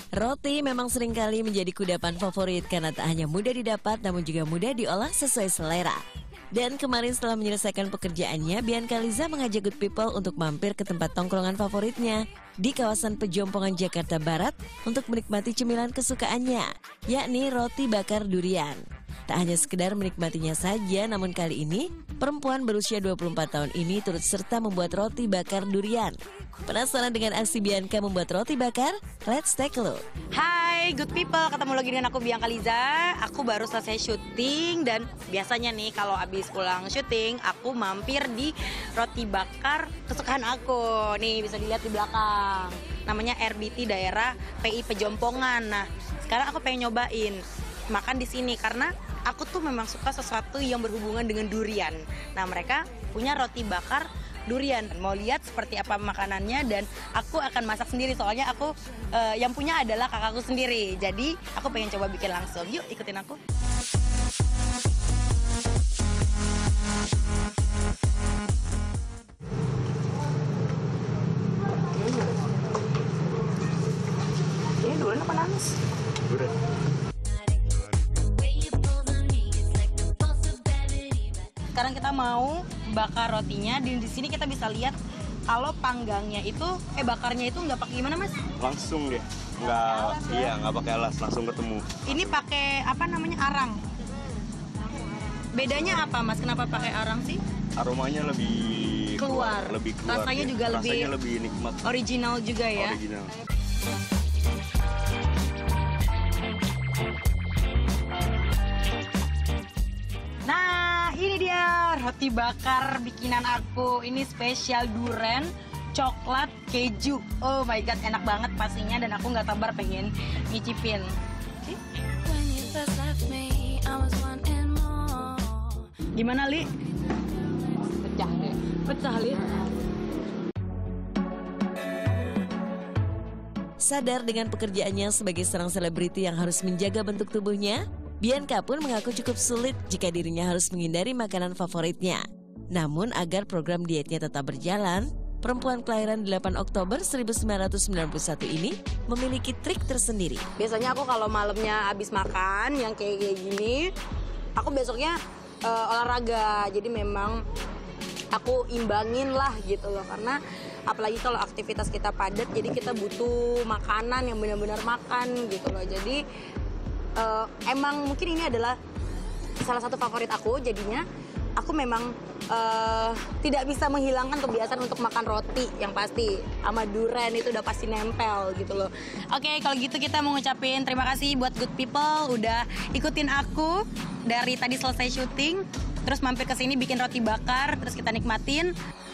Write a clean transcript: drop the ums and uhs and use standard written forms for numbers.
Roti memang seringkali menjadi kudapan favorit karena tak hanya mudah didapat namun juga mudah diolah sesuai selera. Dan kemarin setelah menyelesaikan pekerjaannya, Bianca Liza mengajak Good People untuk mampir ke tempat tongkrongan favoritnya di kawasan Pejompongan, Jakarta Barat untuk menikmati cemilan kesukaannya, yakni roti bakar durian. Tak hanya sekedar menikmatinya saja, namun kali ini perempuan berusia 24 tahun ini turut serta membuat roti bakar durian. Penasaran dengan aksi Bianca membuat roti bakar? Let's take a look. Hai Good People, ketemu lagi dengan aku Bianca Liza. Aku baru selesai syuting dan biasanya nih kalau abis pulang syuting aku mampir di roti bakar kesukaan aku. Nih bisa dilihat di belakang. Namanya RBT daerah PI Pejompongan. Nah, sekarang aku pengen nyobain makan di sini karena aku tuh memang suka sesuatu yang berhubungan dengan durian. Nah, mereka punya roti bakar durian. Mau lihat seperti apa makanannya dan aku akan masak sendiri soalnya aku yang punya adalah kakakku sendiri. Jadi aku pengen coba bikin langsung. Yuk ikutin aku. Ini durian apa nanas? Durian. Sekarang kita mau bakar rotinya dan di sini kita bisa lihat kalau panggangnya itu bakarnya itu nggak pakai gimana Mas? Langsung deh, nggak pakai alas, langsung ketemu. Ini pakai apa namanya arang. Bedanya apa Mas? Kenapa pakai arang sih? Aromanya lebih Keluar. Rasanya ya. juga Rasanya lebih nikmat. Original juga ya. Original. Nah, ini dia roti bakar bikinan aku. Ini spesial durian, coklat, keju. Oh my god, enak banget pastinya dan aku nggak sabar pengen ngicipin. Oke. Gimana, Li? Pecah deh. Pecah, Li. Sadar dengan pekerjaannya sebagai seorang selebriti yang harus menjaga bentuk tubuhnya, Bianca pun mengaku cukup sulit jika dirinya harus menghindari makanan favoritnya. Namun agar program dietnya tetap berjalan, perempuan kelahiran 8 Oktober 1991 ini memiliki trik tersendiri. Biasanya aku kalau malamnya habis makan yang kayak gini, aku besoknya olahraga. Jadi memang aku imbangin lah gitu loh, karena apalagi kalau aktivitas kita padat, jadi kita butuh makanan yang benar-benar makan gitu loh. Jadi emang mungkin ini adalah salah satu favorit aku, jadinya aku memang tidak bisa menghilangkan kebiasaan untuk makan roti yang pasti sama durian itu udah pasti nempel gitu loh. Oke, kalau gitu kita mau ngucapin terima kasih buat Good People udah ikutin aku dari tadi selesai syuting, terus mampir ke sini bikin roti bakar, terus kita nikmatin.